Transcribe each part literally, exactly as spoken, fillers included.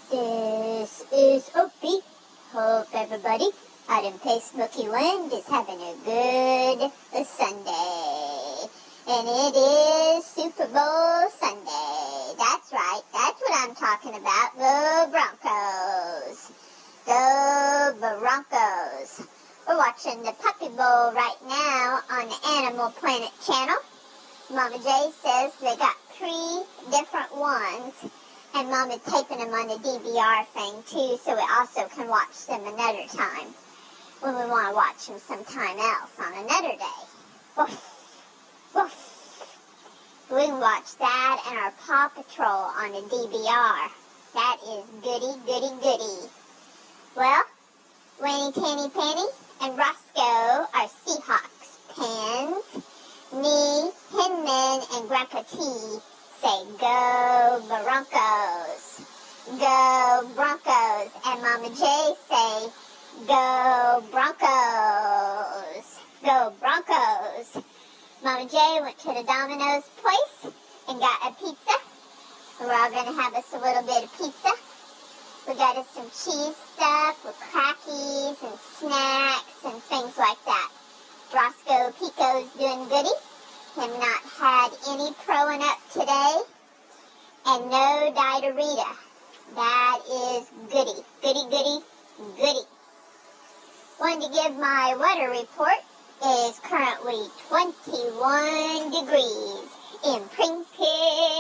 This is Opie. Hope everybody out in Smoky Wind is having a good Sunday. And it is Super Bowl Sunday. That's right. That's what I'm talking about. Go Broncos. Go Broncos. We're watching the Puppy Bowl right now on the Animal Planet channel. Mama J says they got three different ones. And Mama's taping them on the D V R thing, too, so we also can watch them another time when we want to watch them sometime else on another day. Woof, woof. We can watch that and our Paw Patrol on the D V R. That is goody, goody, goody. Well, Winnie, Tanny, Penny, and Roscoe are Seahawks fans. Me, Hinman, and Grandpa T say, go Broncos, go Broncos, and Mama J say, go Broncos, go Broncos. Mama J went to the Domino's place and got a pizza. We're all going to have us a little bit of pizza. We got us some cheese stuff with crackies and snacks and things like that. Roscoe Pico's doing goody. Have not had any throwing up today, and no diarrhea. That is goody, goody, goody, goody. Wanted to give my weather report. It is currently twenty-one degrees in Springfield,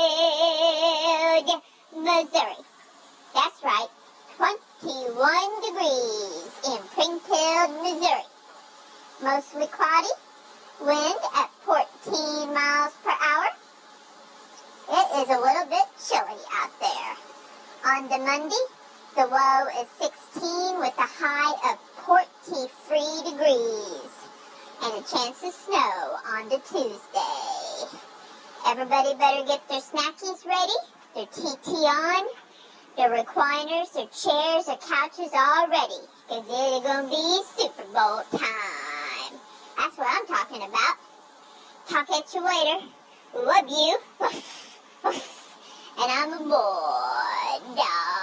Missouri. That's right, twenty-one degrees in Springfield, Missouri. Mostly cloudy. Wind at fourteen miles per hour. It is a little bit chilly out there. On the Monday, the low is sixteen with a high of forty-three degrees. And a chance of snow on the Tuesday. Everybody better get their snackies ready, their T T on, their recliners, their chairs, their couches all ready. Because it's going to be Super Bowl time. That's what I'm talking about. Talk at you later. Love you. And I'm a boy. Dog.